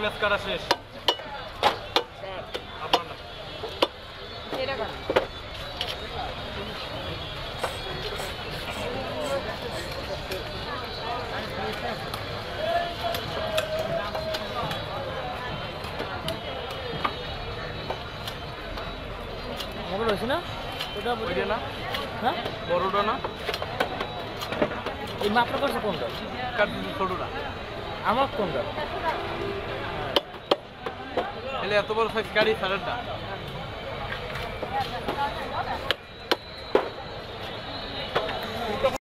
Match করা শেষ। আপনার না এটা কর মোবাইল হয়েছে না ওটা ওইটা না হ্যাঁ বড়টা না এই মাপটা করছে কোনটা ছোটটা আমার কোনটা এত বড় সাইজ গাড়ি সারেরটা